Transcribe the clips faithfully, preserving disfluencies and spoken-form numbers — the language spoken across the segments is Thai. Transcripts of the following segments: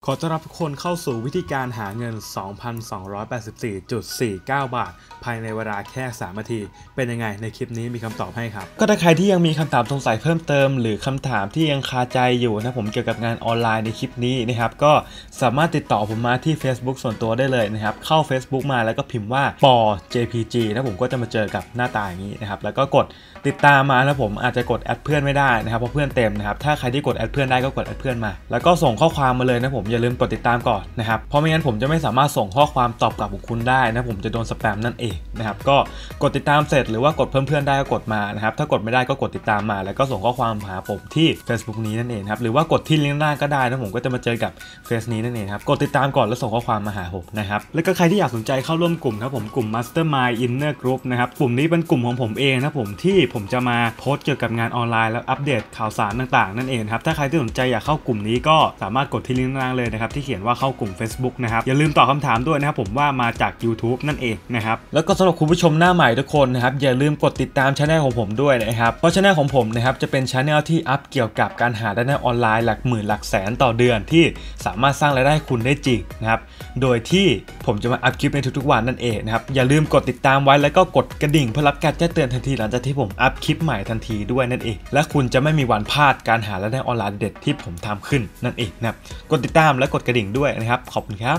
ขอต้อนรับทุกคนเข้าสู่วิธีการหาเงิน สองพันสองร้อยแปดสิบสี่จุดสี่เก้า บาทภายในเวลาแค่สามนาทีเป็นยังไงในคลิปนี้มีคำตอบให้ครับก็ถ้าใครที่ยังมีคำถามสงสัยเพิ่มเติมหรือคำถามที่ยังคาใจอยู่นะผมเกี่ยวกับงานออนไลน์ในคลิปนี้นะครับก็สามารถติดต่อผมมาที่ Facebook ส่วนตัวได้เลยนะครับเข้า Facebook มาแล้วก็พิมพ์ว่าปอ เจ พี จี นะผมก็จะมาเจอกับหน้าตาอย่างนี้นะครับแล้วก็กดติดตามมานะผมอาจจะกดแอดเพื่อนไม่ได้นะครับเพราะเพื่อนเต็มนะครับถ้าใครที่กดแอดเพื่อนได้ก็กดแอดเพื่อนมาแล้วก็ส่งข้อความมาเลยนะผมอย่าลืมกดติดตามก่อนนะครับเพราะไม่งั้นผมจะไม่สามารถส่งข้อความตอบกลับของคุณได้นะผมจะโดนสแปมนั่นเองนะครับก็กดติดตามเสร็จหรือว่ากดเพิ่มเพื่อนได้ก็กดมานะครับถ้ากดไม่ได้ก็กดติดตามมาแล้วก็ส่งข้อความหาผมที่ Facebook นี้นั่นเองครับหรือว่ากดที่ลิงก์หน้าก็ได้นะผมก็จะมาเจอกับเฟซนี้นั่นเองครับกดติดตามก่อนแล้วส่งข้อความมาหาผมนะครับแล้วก็ใครที่อยากสนใจเข้าร่วมกลุ่มครับผมกลุ่ม Mastermind Inner Group นะครับกลุ่มนี้เป็นกลุ่มของผมเองนะผมที่ผมจะมาโพสต์เกี่ยวกับงานออนไลน์แล้วอัปเดตข่าวสารต่างๆนั่นเองครับถ้าใครที่สนใจอยากเข้ากลุ่มนี้ก็สามารถกดที่ลิงก์ล่างเลยนะครับที่เขียนว่าเข้ากลุ่ม Facebook นะครับอย่าลืมตอบคำถามด้วยนะครับผมว่ามาจาก YouTube นั่นเองนะครับแล้วก็สำหรับคุณผู้ชมหน้าใหม่ทุกคนนะครับอย่าลืมกดติดตามช่องของผมด้วยนะครับเพราะช่องของผมนะครับจะเป็นช่องที่อัพเกี่ยวกับการหารายได้ออนไลน์หลักหมื่นหลักแสนต่อเดือนที่สามารถสร้างรายได้คุณได้จริงนะครับโดยที่ผมจะมาอัพคลิปในทุกๆวันนั่นเองนะครับอย่าลืมกดติดตามไว้แล้วก็กดกระดิ่งเพื่อรับการแจ้งเตือนทันทีหลังจากที่ผมอัพคลิปใหม่ทันทีด้วยนั่นเองและคุณจะไม่มีวันพลาดการหารายได้ออนไลน์เด็ดที่ผมทำขึ้นนั่นเองนะครับกดติดตามและกดกระดิ่งด้วยนะครับขอบคุณครับ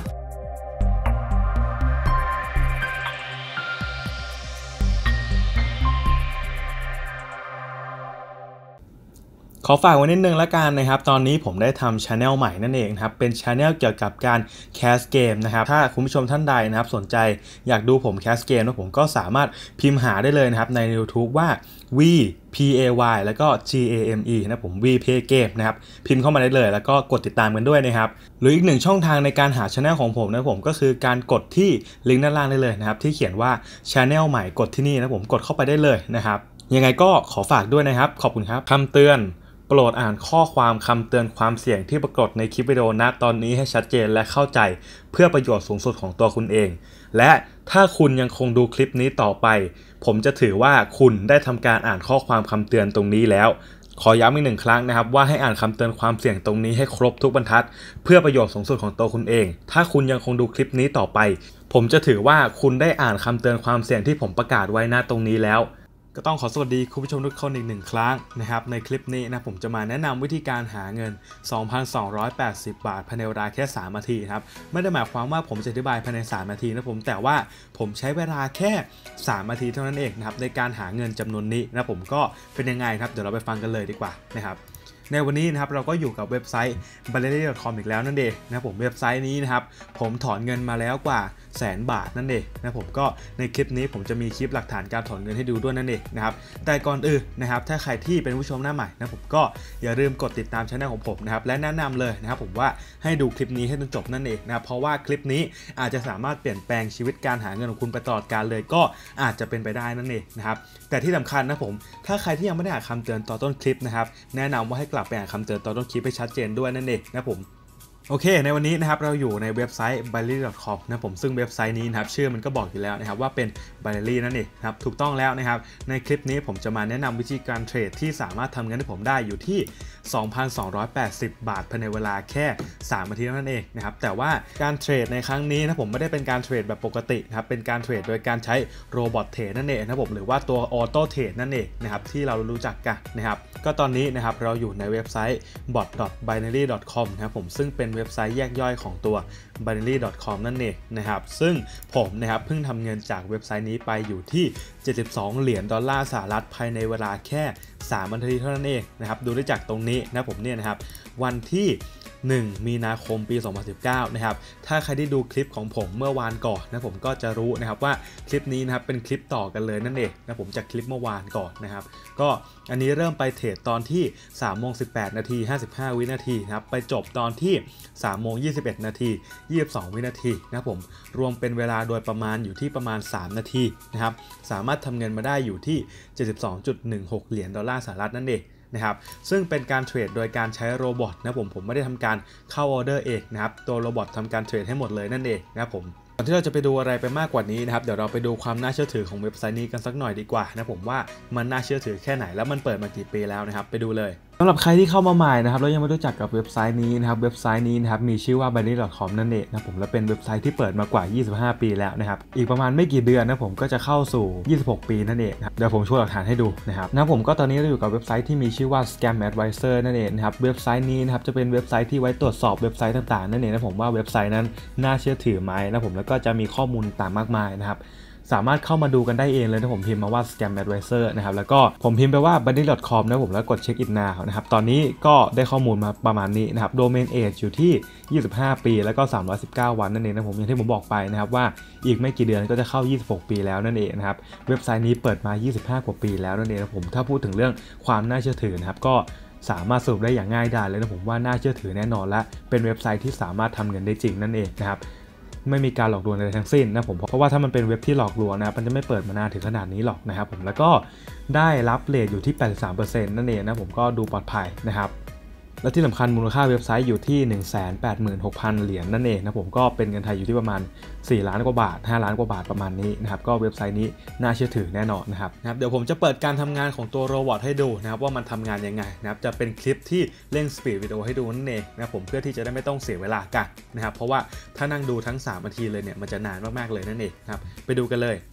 ขอฝากไว้นิดนึงละกันนะครับตอนนี้ผมได้ทำช anel ใหม่นั่นเองครับเป็นช anel เกี่ยวกับการแคสเกมนะครับถ้าคุณผู้ชมท่านใดนะครับสนใจอยากดูผมแคสเกมนะผมก็สามารถพิมพ์หาได้เลยนะครับใน YouTube ว่า V P A Y แล้วก็ G A M E นะผม V Play Game นะครับพิมพ์เข้ามาได้เลยแล้วก็กดติดตามกันด้วยนะครับหรืออีกหนึ่งช่องทางในการหา channel ของผมนะผมก็คือการกดที่ลิงก์ด้านล่างได้เลยนะครับที่เขียนว่า channel ใหม่กดที่นี่นะผมกดเข้าไปได้เลยนะครับยังไงก็ขอฝากด้วยนะครับขอบคุณครับคำเตือนโปรดอ่านข้อความคำเตือนความเสี่ยงที่ปรากฏในคลิปวิดีโอณตอนนี้ให้ชัดเจนและเข้าใจเพื่อประโยชน์สูงสุดของตัวคุณเองและถ้าคุณยังคงดูคลิปนี้ต่อไปผมจะถือว่าคุณได้ทำการอ่านข้อความคำเตือนตรงนี้แล้วขอย้ำอีกหนึ่งครั้งนะครับว่าให้อ่านคำเตือนความเสี่ยงตรงนี้ให้ครบทุกบรรทัดเพื่อประโยชน์สูงสุดของตัวคุณเองถ้าคุณยังคงดูคลิปนี้ต่อไปผมจะถือว่าคุณได้อ่านคำเตือนความเสี่ยงที่ผมประกาศไว้ณตรงนี้แล้วก็ต้องขอสวัสดีคุณผู้ชมทุกคนอีกหนึ่งครั้งนะครับในคลิปนี้นะผมจะมาแนะนำวิธีการหาเงิน สองพันสองร้อยแปดสิบ บาทภายในเวลาแค่สามนาทีครับไม่ได้หมายความว่าผมจะอธิบายภายในสามนาทีนะผมแต่ว่าผมใช้เวลาแค่สามนาทีเท่านั้นเองนะครับในการหาเงินจำนวนนี้นะผมก็เป็นยังไงครับเดี๋ยวเราไปฟังกันเลยดีกว่านะครับในวันนี้นะครับเราก็อยู่กับเว็บไซต์ บาเลรี่ ดอท คอม อีกแล้วนั่นเองนะผมเว็บไซต์นี้นะครับผมถอนเงินมาแล้วกว่าแสนบาทนั่นเองนะผมก็ในคลิปนี้ผมจะมีคลิปหลักฐานการถอนเงินให้ดูด้วยนั่นเองนะครับแต่ก่อนอื่นนะครับถ้าใครที่เป็นผู้ชมหน้าใหม่นะผมก็อย่าลืมกดติดตามช่องของผมนะครับและแนะนำเลยนะครับผมว่าให้ดูคลิปนี้ให้จนจบนั่นเองนะครับเพราะว่าคลิปนี้อาจจะสามารถเปลี่ยนแปลงชีวิตการหาเงินของคุณไปตลอดกาลเลยก็อาจจะเป็นไปได้นั่นเองนะครับแต่ที่สำคัญนะผมถ้าใครที่ยังไม่ได้อ่านคำเตือนตอนต้นคลิปนะครับแนะนำว่าให้กลับไปอ่านคำเตือนตอนต้นคลิปให้ชัดเจนด้วยนั่นเองนะผมโอเคในวันนี้นะครับเราอยู่ในเว็บไซต์ บาเลรี่ ดอท คอม นะผมซึ่งเว็บไซต์นี้นะครับชื่อมันก็บอกอยู่แล้วนะครับว่าเป็น บาเลรี่ นั่นเองครับถูกต้องแล้วนะครับในคลิปนี้ผมจะมาแนะนำวิธีการเทรดที่สามารถทำเงินให้ผมได้อยู่ที่ สองพันสองร้อยแปดสิบ บาทภายในเวลาแค่สามนาทีนั่นเองนะครับแต่ว่าการเทรดในครั้งนี้นะผมไม่ได้เป็นการเทรดแบบปกตินะครับเป็นการเทรดโดยการใช้โรบอทเทรดนั่นเองนะผมหรือว่าตัวออโต้เทรดนั่นเองนะครับที่เรารู้จักกันนะครับก็ตอนนี้นะครับเราอยู่ในเว็บไซต์ บอท ดอท ไบนารี่ ดอท คอม นะครับผมซึ่งเป็นเว็บไซต์แยกย่อยของตัว ไบนารี่ ดอท คอม นั่นเองนะครับซึ่งผมนะครับเพิ่งทำเงินจากเว็บไซต์นี้ไปอยู่ที่เจ็ดสิบสองเหรียญดอลลาร์สหรัฐภายในเวลาแค่สามนาทีเท่านั้นเองนะครับดูได้จากตรงนี้นะผมเนี่ยนะครับวันที่หนึ่งมีนาคมปีสองพันสิบเก้านะครับถ้าใครได้ดูคลิปของผมเมื่อวานก่อนนะผมก็จะรู้นะครับว่าคลิปนี้นะครับเป็นคลิปต่อกันเลยนั่นเองนะผมจากคลิปเมื่อวานก่อนนะครับก็อันนี้เริ่มไปเทรดตอนที่สามโมงสิบแปดนาทีห้าสิบห้าวินาทีนะครับไปจบตอนที่สามโมงยี่สิบเอ็ดนาทียี่สิบสองวินาทีนะครับผมรวมเป็นเวลาโดยประมาณอยู่ที่ประมาณสามนาทีนะครับสามารถทำเงินมาได้อยู่ที่ เจ็ดสิบสองจุดหนึ่งหก เหรียญดอลลาร์สหรัฐนั่นเองนะครับซึ่งเป็นการเทรดโดยการใช้โรบอทนะผมผมไม่ได้ทำการเข้าออเดอร์เองนะครับตัวโรบอททำการเทรดให้หมดเลยนั่นเองนะครับผมก่อนที่เราจะไปดูอะไรไปมากกว่านี้นะครับเดี๋ยวเราไปดูความน่าเชื่อถือของเว็บไซต์นี้กันสักหน่อยดีกว่านะผมว่ามันน่าเชื่อถือแค่ไหนแล้วมันเปิดมากี่ปีแล้วนะครับไปดูเลยสำหรับใครที่เข้ามาใหม่นะครับแล้วยังไม่รู้จักกับเว็บไซต์นี้นะครับเว็บไซต์นี้นะครับมีชื่อว่า binary ดอท คอม นั่นเองนะผมและเป็นเว็บไซต์ที่เปิดมากว่ายี่สิบห้าปีแล้วนะครับอีกประมาณไม่กี่เดือนนะผมก็จะเข้าสู่ยี่สิบหกปีนั่นเองครับเดี๋ยวผมโชว์หลักฐานให้ดูนะครับนะผมก็ตอนนี้เราอยู่กับเว็บไซต์ที่มีชื่อว่า Scam Advisor นั่นเองนะครับเว็บไซต์นี้นะครับจะเป็นเว็บไซต์ที่ไว้ตรวจสอบเว็บไซต์ต่างๆนั่นเองนะผมว่าเว็บไซต์นั้นน่าเชื่อถือไหมนะผมแล้วก็จะมีข้อมูลต่างมากมายนะครับสามารถเข้ามาดูกันได้เองเลยนะผมพิมพ์มาว่า Scam Advisor นะครับแล้วก็ผมพิมพ์ไปว่า binary ดอท คอม นะผมแล้วกด Check It Now นะครับตอนนี้ก็ได้ข้อมูลมาประมาณนี้นะครับ Domain Age อยู่ที่ยี่สิบห้าปีแล้วก็สามร้อยสิบเก้าวันนั่นเองนะผมอย่างที่ผมบอกไปนะครับว่าอีกไม่กี่เดือนก็จะเข้ายี่สิบหกปีแล้วนั่นเองนะครับเว็บไซต์นี้เปิดมายี่สิบห้ากว่าปีแล้วนั่นเองนะผมถ้าพูดถึงเรื่องความน่าเชื่อถือนะครับก็สามารถสรุปได้อย่างง่ายดายเลยนะผมว่าน่าเชื่อถือแน่นอนและเป็นเว็บไซต์ที่สามารถทำเงินได้จริงนั่นเองนะครับไม่มีการหลอกลวงอะไรทั้งสิ้นนะผมเพราะว่าถ้ามันเป็นเว็บที่หลอกลวงนะมันจะไม่เปิดมานานถึงขนาดนี้หรอกนะครับผมแล้วก็ได้รับเรทอยู่ที่ แปดสิบสามเปอร์เซ็นต์ นั่นเองนะผมก็ดูปลอดภัยนะครับและที่สำคัญมูลค่าเว็บไซต์อยู่ที่ หนึ่งแสนแปดหมื่นหกพัน เหรียญนั่นเองนะผมก็เป็นเงินไทยอยู่ที่ประมาณสี่ล้านกว่าบาทห้าล้านกว่าบาทประมาณนี้นะครับก็เว็บไซต์นี้น่าเชื่อถือแน่นอนนะครับนะครับเดี๋ยวผมจะเปิดการทำงานของตัวโรบอทให้ดูนะครับว่ามันทำงานยังไงนะครับจะเป็นคลิปที่เร่งสปีดวิดีโอให้ดูนั่นเองนะผมเพื่อที่จะได้ไม่ต้องเสียเวลากันนะครับเพราะว่าถ้านั่งดูทั้งสามนาทีเลยเนี่ยมันจะนานมากๆเลยนั่นเองนะครับไปดูกันเลย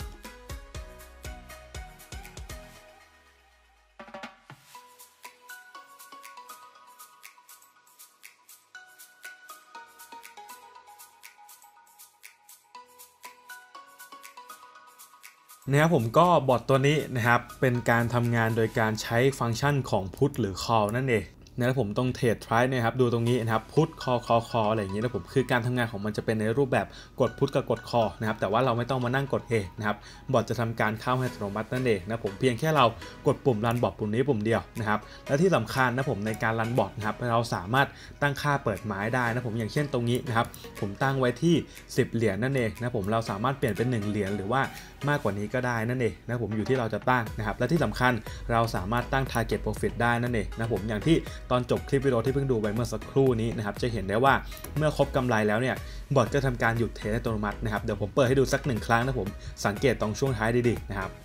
นะครับผมก็บอทตัวนี้นะครับเป็นการทำงานโดยการใช้ฟังก์ชันของ put หรือ call นั่นเองนะผมต้องเทรดทรายเนี่ยครับดูตรงนี้นะครับ put call call call อะไรอย่างนี้นะผมคือการทำงานของมันจะเป็นในรูปแบบกด put กับกด call นะครับแต่ว่าเราไม่ต้องมานั่งกดเองนะครับบอทจะทำการเข้าให้อัตโนมัตินั่นเองนะผมเพียงแค่เรากดปุ่มรันบอทปุ่มนี้ปุ่มเดียวนะครับและที่สำคัญนะผมในการรันบอทนะครับเราสามารถตั้งค่าเปิดหมายได้นะผมอย่างเช่นตรงนี้นะครับผมตั้งไว้ที่สิบเหรียญนั่นเองนะผมเราสามารถเปลี่ยนเป็นหนึ่งเหรียญหรือว่ามากกว่านี้ก็ได้นั่นเองนะผมอยู่ที่เราจะตั้งนะครับและที่สำคัญเราสามารถตั้ง target profit ได้นั่นเองนะผมอย่างที่ตอนจบคลิปวิดีโอที่เพิ่งดูไปเมื่อสักครู่นี้นะครับจะเห็นได้ว่าเมื่อครบกำไรแล้วเนี่ยบอทจะทำการหยุดเทรดอัตโนมัตินะครับเดี๋ยวผมเปิดให้ดูสักหนึ่งครั้งนะผมสังเกตตรงช่วงท้ายดีๆนะครับ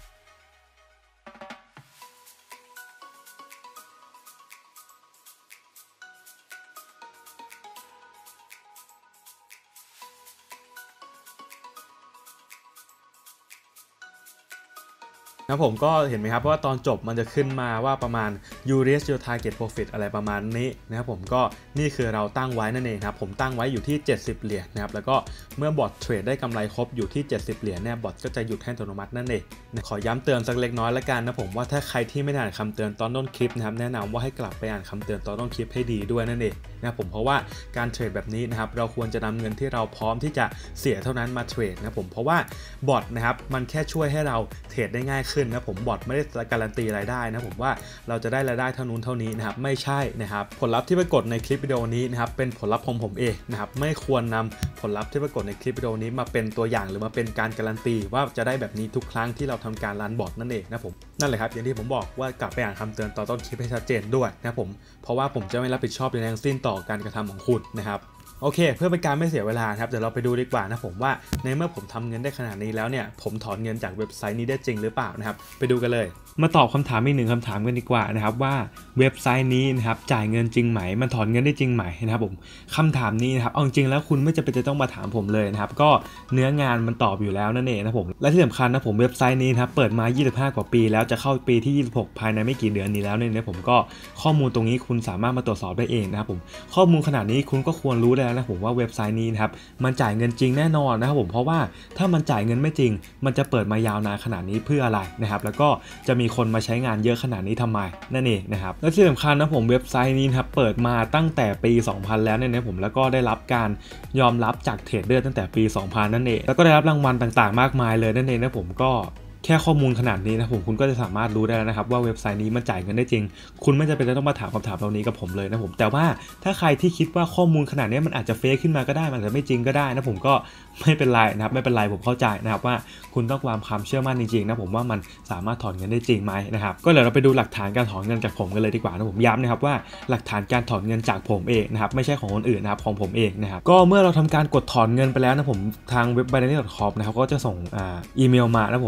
นะผมก็เห็นไหมครับเพราะว่าตอนจบมันจะขึ้นมาว่าประมาณ you reach your target profit อะไรประมาณนี้นะครับผมก็นี่คือเราตั้งไว้นั่นเองครับผมตั้งไว้อยู่ที่เจ็ดสิบเหรียญนะครับแล้วก็เมื่อบอทเทรดได้กำไรครบอยู่ที่เจ็ดสิบเหรียญเนี่ยบอทก็จะหยุดให้อัตโนมัตินั่นเองขอย้ำเตือนสักเล็กน้อยละกันนะผมว่าถ้าใครที่ไม่ได้อ่านคำเตือนตอนต้นคลิปนะครับแนะนำว่าให้กลับไปอ่านคำเตือนตอนต้นคลิปให้ดีด้วยนั่นเองนะผมเพราะว่าการเทรดแบบนี้นะครับเราควรจะนำเงินที่เราพร้อมที่จะเสียเท่านั้นมาเทรดนะผมเพราะว่าบอทนะครับมันแค่ช่วยให้เราเทรดได้ง่ายขึ้นนะผมบอทไม่ได้การันตีรายได้นะผมว่าเราจะได้รายได้เท่านู้นเท่านี้นะครับไม่ใช่นะครับผลลัพธ์ที่ปรากฏในคลิปวิดีโอนี้นะครับเป็นผลลัพธ์ของผมเองนะครับไม่ควรนำผลลัพธ์ที่ปรากฏในคลิปวิดีโอนี้มาเป็นตัวอย่างหรือมาเป็นการการันตีว่าจะได้แบบนี้ทุกครั้งที่เราทำการรันบอทนั่นเองนะผมนั่นแหละครับอย่างที่ผมบอกว่ากลับไปอ่านคำเตือนตอนต้นคลิปให้ชัดเจนด้วยนะผมเพราะว่าผมจะไม่รับผิดชอบในทั้งสิ้นต่อการกระทำของคุณนะครับโอเคเพื่อเป็นการไม่เสียเวลาครับเดี๋ยวเราไปดูดีกว่านะผมว่าในเมื่อผมทำเงินได้ขนาดนี้แล้วเนี่ยผมถอนเงินจากเว็บไซต์นี้ได้จริงหรือเปล่านะครับไปดูกันเลยมาตอบคำถามอีกหนึ่งคำถามกันดีกว่านะครับว่าเว็บไซต์นี้นะครับจ่ายเงินจริงไหมมันถอนเงินได้จริงไหมนะครับผมคำถามนี้นะครับเอาจริงแล้วคุณไม่จำเป็นจะต้องมาถามผมเลยนะครับก็เนื้องานมันตอบอยู่แล้วนั่นเองนะผมและที่สำคัญนะผมเว็บไซต์นี้ครับเปิดมายี่สิบห้ากว่าปีแล้วจะเข้าปีที่ยี่สิบหกภายในไม่กี่เดือนนี้แล้วเนี่ยนะผมก็ข้อมูลตรงนี้คุณสามารถมาตรวจสอบได้เองนะครับผมข้อมูลขนาดนี้คุณก็ควรรู้แล้วนะผมว่าเว็บไซต์นี้นะครับมันจ่ายเงินจริงแน่นอนนะครับผมเพราะว่าถ้ามันจ่ายเงินไม่จริงมันจะเปิดมายาวนานขนาดนี้เพื่ออะไรนะครับแล้วก็จะมีคนมาใช้งานเยอะขนาดนี้ทำไมนั่นเองนะครับและที่สำคัญนะผมเว็บไซต์นี้ครับเปิดมาตั้งแต่ปีสองพันแล้วเนี่ยนะผมแล้วก็ได้รับการยอมรับจากเทรดเดอร์ตั้งแต่ปีสองพันนั่นเองแล้วก็ได้รับรางวัลต่างๆมากมายเลยนั่นเองนะผมก็แค่ข้อมูลขนาดนี้นะผมคุณก็จะสามารถรู้ได้แล้วนะครับว่าเว็บไซต์นี้มันจ่ายเงินได้จริงคุณไม่จำเป็นต้องมาถามคำถามเหล่านี้กับผมเลยนะผมแต่ว่าถ้าใครที่คิดว่าข้อมูลขนาดนี้มันอาจจะเฟซขึ้นมาก็ได้มันอาจจะไม่จริงก็ได้นะผมก็ไม่เป็นไรนะครับไม่เป็นไรผมเข้าใจนะครับว่าคุณต้องความความเชื่อมั่นจริงๆนะผมว่ามันสามารถถอนเงินได้จริงไหมนะครับก็เดี๋ยวเราไปดูหลักฐานการถอนเงินจากผมกันเลยดีกว่านะผมย้ำนะครับว่าหลักฐานการถอนเงินจากผมเองนะครับไม่ใช่ของคนอื่นนะครับของผมเองนะครับก็เมื่อเราทำการกดถอนเงินไปแล้วนะผมทางเว็บ binary ดอท คอม นะครับก็จะส่งอ่าอีเมลมานะผมประมาณนี้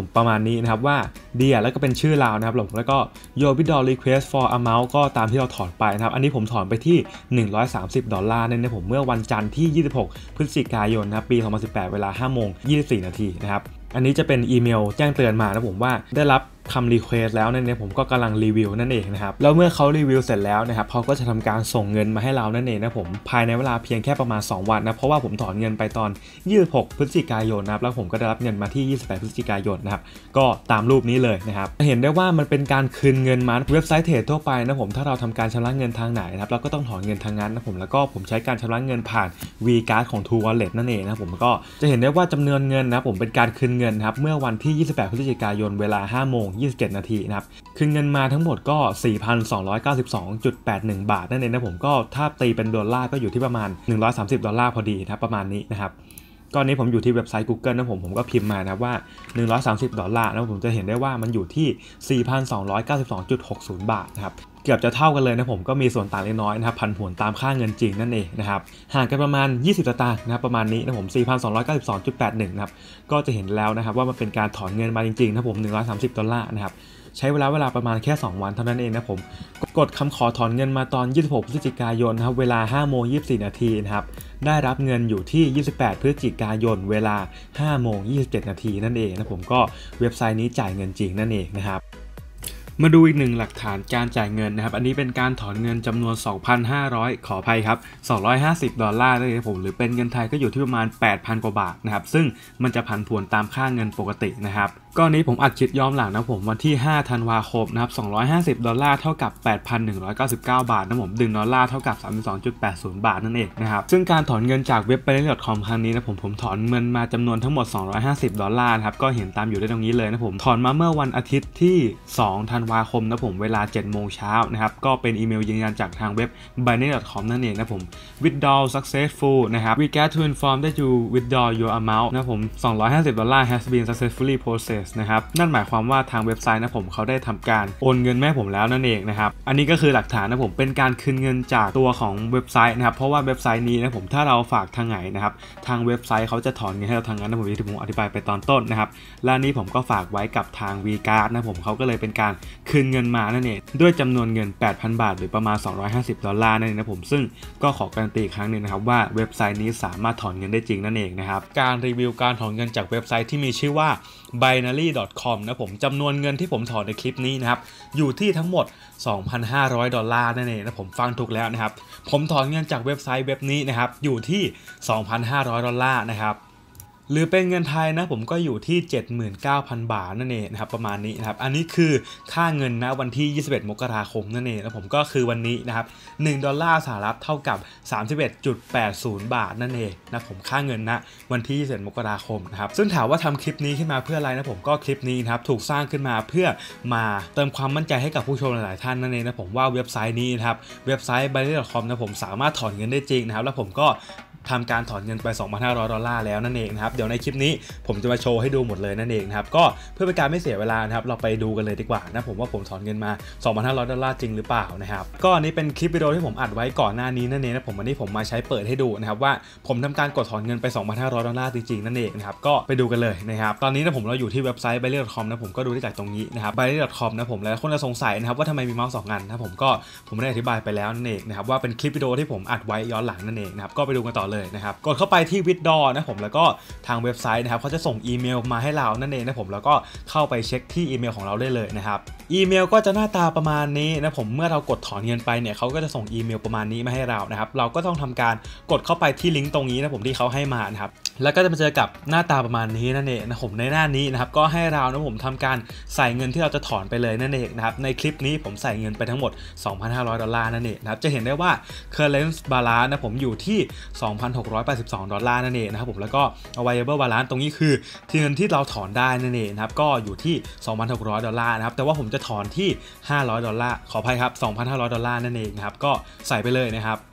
นี้นะครับว่า dear แล้วก็เป็นชื่อเรานะครับแล้วก็ your withdrawal request for amount ก็ตามที่เราถอนไปนะครับอันนี้ผมถอนไปที่หนึ่งร้อยสามสิบดอลลาร์นั่นนะผมเมื่อวันจันทร์ที่ยี่สิบหกพฤศจิกายนนะครับปีสองพันสิบแปดเวลาห้าโมงยี่สิบสี่นาทีนะครับอันนี้จะเป็นอีเมลแจ้งเตือนมานะผมว่าได้รับคำรีเควสแล้วนั่นเองผมก็กำลังรีวิวนั่นเองนะครับแล้วเมื่อเขารีวิวเสร็จแล้วนะครับเขาก็จะทำการส่งเงินมาให้เรานั่นเองนะผมภายในเวลาเพียงแค่ประมาณสองวันนะเพราะว่าผมถอนเงินไปตอนยี่สิบหกพฤศจิกายนนะครับแล้วผมก็ได้รับเงินมาที่ยี่สิบแปดพฤศจิกายนนะครับก็ตามรูปนี้เลยนะครับเห็นได้ว่ามันเป็นการคืนเงินมาเว็บไซต์เทรดทั่วไปนะผมถ้าเราทำการชำระเงินทางไหนนะครับเราก็ต้องถอนเงินทางนั้นนะผมแล้วก็ผมใช้การชำระเงินผ่าน V-Card ของ True Wallet นั่นเองนะผมก็จะเห็นได้ว่าจำนวนเงินนะผมเป็นการคืนเงินครับเมื่อวันที่ยี่สิบแปดพฤศจิกายนเวลาห้าโมงยี่สิบเจ็ดนาทีนะครับคืนเงินมาทั้งหมดก็ สี่พันสองร้อยเก้าสิบสองจุดแปดหนึ่ง บาทนั่นเองนะผมก็ถ้าตีเป็นดอลลาร์ก็อยู่ที่ประมาณหนึ่งร้อยสามสิบดอลลาร์พอดีนะครับประมาณนี้นะครับก็นี้ผมอยู่ที่เว็บไซต์ Google นะผมผมก็พิมพ์มานะว่าหนึ่งร้อยสามสิบดอลลาร์นะผมจะเห็นได้ว่ามันอยู่ที่ สี่พันสองร้อยเก้าสิบสองจุดหกศูนย์ บาทนะครับเกือบจะเท่ากันเลยนะผมก็มีส่วนต่างเล็กน้อยนะครับพันผวนตามค่าเงินจริงนั่นเองนะครับห่างกันประมาณยี่สิบสตางค์นะครับประมาณนี้นะผม สี่พันสองร้อยเก้าสิบสองจุดแปดหนึ่ง นะครับก็จะเห็นแล้วนะครับว่ามันเป็นการถอนเงินมาจริงๆนะผมหนึ่งร้อยสามสิบดอลลาร์นะครับใช้เวลาเวลาประมาณแค่สองวันเท่านั้นเองนะผมกดคำขอถอนเงินมาตอนยี่สิบหกพฤศจิกายนนะครับเวลาห้าโมงยี่สิบสี่นาทีนะครับได้รับเงินอยู่ที่ยี่สิบแปดพฤศจิกายนเวลาห้าโมงยี่สิบเจ็ดนาทีนั่นเองนะผมก็เว็บไซต์นี้จ่ายเงินจริงนั่นเองนะครับมาดูอีกหนึ่งหลักฐานการจ่ายเงินนะครับอันนี้เป็นการถอนเงินจำนวน สองพันห้าร้อย ขออภัยครับสองร้อยห้าสิบดอลลาร์นั่นเองผมหรือเป็นเงินไทยก็อยู่ที่ประมาณ แปดพัน กว่าบาทนะครับซึ่งมันจะผันผวนตามค่าเงินปกตินะครับก้อนนี้ผมอัดคลิปย้อนหลังนะผมวันที่ห้าธันวาคมนะครับสองร้อยห้าสิบดอลลาร์เท่ากับ แปดพันหนึ่งร้อยเก้าสิบเก้า บาทนะผมหนึ่งดอลลาร์เท่ากับ สามสิบสองจุดแปดศูนย์ บาทนั่นเองนะครับซึ่งการถอนเงินจากเว็บ binary ดอท คอม ครั้งนี้นะผมผมถอนเงินมาจำนวนทั้งหมดสองร้อยห้าสิบดอลลาร์ครับก็เห็นตามอยู่ได้ตรงนี้เลยนะผมถอนมาเมื่อวันอาทิตย์ที่สองธันวาคมนะผมเวลาเจ็ดโมงเช้านะครับก็เป็นอีเมลยืนยันจากทางเว็บ binary ดอท คอม นั่นเองนะผม withdrawal successful นะครับ we get to inform that you withdraw your amount นะผมสองร้อยห้าสิบดอลลาร์ has been successfully processed นะครับนั่นหมายความว่าทางเว็บไซต์นะผมเขาได้ทำการโอนเงินแม่ผมแล้วนั่นเองนะครับอันนี้ก็คือหลักฐานนะผมเป็นการคืนเงินจากตัวของเว็บไซต์นะครับเพราะว่าเว็บไซต์นี้นะผมถ้าเราฝากทางไหนนะครับทางเว็บไซต์เขาจะถอนเงินให้เราทางนั้นนะผมที่ผมอธิบายไปตอนต้นนะครับและนี้ผมก็ฝากไว้กับทาง V-Card นะผมเขาก็เลยเป็นการคืนเงินมานั่นเองด้วยจำนวนเงิน แปดพัน บาทหรือประมาณสองร้อยห้าสิบดอลลาร์นั่นเองนะผมซึ่งก็ขอการันตีอีกครั้งนึงนะครับว่าเว็บไซต์นี้สามารถถอนเงินได้จริงนั่นเองนะครับการรีวิวการถอนเงินจากเว็บไซต์ที่มีชื่อว่า binary ดอท คอม นะผมจำนวนเงินที่ผมถอนในคลิปนี้นะครับอยู่ที่ทั้งหมด สองพันห้าร้อย ดอลลาร์นั่นเองนะผมฟังถูกแล้วนะครับผมถอนเงินจากเว็บไซต์เว็บนี้นะครับอยู่ที่ สองพันห้าร้อย ดอลลาร์นะครับหรือเป็นเงินไทยนะผมก็อยู่ที่ เจ็ดหมื่นเก้าพัน บาทนั่นเองนะครับประมาณนี้นะครับอันนี้คือค่าเงินนะวันที่ยี่สิบเอ็ดมกราคมนั่นเองนะผมก็คือวันนี้นะครับหนึ่งดอลลาร์สหรัฐเท่ากับ สามสิบเอ็ดจุดแปดศูนย์ บาทนั่นเองนะผมค่าเงินนะวันที่ยี่สิบเอ็ดมกราคมนะครับซึ่งถามว่าทำคลิปนี้ขึ้นมาเพื่ออะไรนะผมก็คลิปนี้นะครับถูกสร้างขึ้นมาเพื่อมาเติมความมั่นใจให้กับผู้ชมหลายๆท่านนั่นเองนะผมว่าเว็บไซต์นี้นะครับเว็บไซต์ binary ดอท คอม นะผมสามารถถอนเงินได้จริงนะครับแล้วผมก็ทำการถอนเงินไป สองพันห้าร้อย ดอลลาร์แล้วนั่นเองนะครับเดี๋ยวในคลิปนี้ผมจะมาโชว์ให้ดูหมดเลยนั่นเองนะครับก็เพื่อเป็นการไม่เสียเวลานะครับเราไปดูกันเลยดีกว่านะผมว่าผมถอนเงินมา สองพันห้าร้อย ดอลลาร์จริงหรือเปล่านะครับก็อันนี้เป็นคลิปวิดีโอที่ผมอัดไว้ก่อนหน้านี้นั่นเองนะผมวันนี้ผมมาใช้เปิดให้ดูนะครับว่าผมทำการกดถอนเงินไป สองพันห้าร้อย ดอลลาร์จริงๆนั่นเองนะครับก็ไปดูกันเลยนะครับตอนนี้นะผมเราอยู่ที่เว็บไซต์ binary ดอท คอม นะผมก็ดูได้จากตรงนี้นะครับ binary ดอท คอม นะผมแล้วคนจะสงสัยนะครับว่าทำไมมีเมาส์สองอันนะผมก็ผมได้อธิบายไปแล้วนั่นเองนะครับว่าเป็นคลิปวิดีโอที่ผมอัดไว้ย้อนหลังนั่นเองนะครับก็ไปดูกันต่อเลยนะครับกดเข้าไปที่ withdraw นะผมแล้วก็ทางเว็บไซต์นะครับเขาจะส่งอีเมลมาให้เรานั่นเองนะผมแล้วก็เข้าไปเช็คที่อีเมลของเราได้เลยนะครับอีเมลก็จะหน้าตาประมาณนี้นะผมเมื่อเรากดถอนเงินไปเนี่ยเขาก็จะส่งอีเมลประมาณนี้มาให้เรานะครับเราก็ต้องทำการกดเข้าไปที่ลิงก์ตรงนี้นะผมที่เขาให้มานะครับแล้วก็จะมาเจอกับหน้าตาประมาณนี้นั่นเองนะผมในหน้านี้นะครับก็ให้เรานะผมทำการใส่เงินที่เราจะถอนไปเลยนั่นเองนะครับในคลิปนี้ผมใส่เงินไปทั้งหมด สองพันห้าร้อย ดอลลาร์นั่นเองนะครับจะเห็นได้ว่า current balance นะผมอยู่ที่ สองพันหกร้อยแปดสิบสอง ดอลลาร์นั่นเองนะครับผมแล้วก็ available balance ตรงนี้คือเงินที่เราถอนได้นั่นเองนะครับก็อยู่ที่ สองพันหกร้อย ดอลลาร์นะครับแต่ว่าผมจะถอนที่ห้าร้อยดอลลาร์ขออภัยครับ สองพันห้าร้อย ดอลลาร์นั่นเองนะครับก็ใส่ไปเลยนะครับ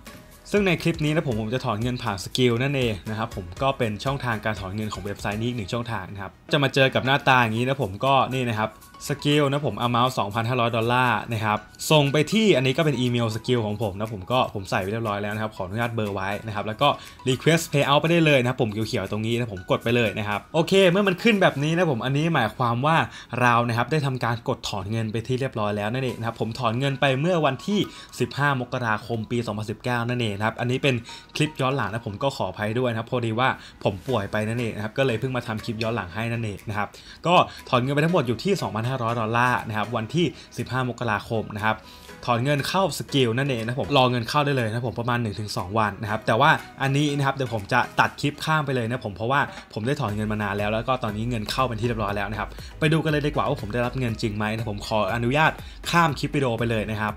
ซึ่งในคลิปนี้นะผมผมจะถอนเงินผ่านสกิลนั่นเองนะครับผมก็เป็นช่องทางการถอนเงินของเว็บไซต์นี้อีกหนึ่งช่องทางนะครับจะมาเจอกับหน้าตาอย่างนี้นะผมก็นี่นะครับสกิลนะผม amount สองพันห้าร้อย ดอลลาร์นะครับส่งไปที่อันนี้ก็เป็นอีเมลสกิลของผมนะผมก็ผมใส่ไว้เรียบร้อยแล้วนะครับขออนุญาตเบอร์ไว้นะครับแล้วก็ request payout ไปได้เลยนะครับผมเขียวๆตรงนี้นะผมกดไปเลยนะครับโอเคเมื่อมันขึ้นแบบนี้นะผมอันนี้หมายความว่าเรานะครับได้ทำการกดถอนเงินไปที่เรียบร้อยแล้วนั่นเองนะครับผมถอนเงินไปเมื่อวันที่สิบห้ามกราคมปีสองพันสิบเก้านั่นเองครับอันนี้เป็นคลิปย้อนหลังนะผมก็ขออภัยด้วยนะครับพอดีว่าผมป่วยไปนั่นเองนะครับก็เลยเพิ่งมาทำคลิปย้อนหลังให้นั่นเองนะครับก็ถอนเงินไปทั้งหมดอยู่ที่ สองพันห้าร้อย ดอลลาร์นะครับวันที่สิบห้ามกราคมนะครับถอนเงินเข้าสกิลนั่นเองนะผมรอเงินเข้าได้เลยนะผมประมาณ หนึ่งถึงสอง วันนะครับแต่ว่าอันนี้นะครับเดี๋ยวผมจะตัดคลิปข้ามไปเลยนะผมเพราะว่าผมได้ถอนเงินมานานแล้วแล้วก็ตอนนี้เงินเข้าเป็นที่เรียบร้อยแล้วนะครับไปดูกันเลยดีกว่าว่าผมได้รับเงินจริงไหมนะผมขออนุญาตข้ามคลิปวิดีโอไปเลยนะครับ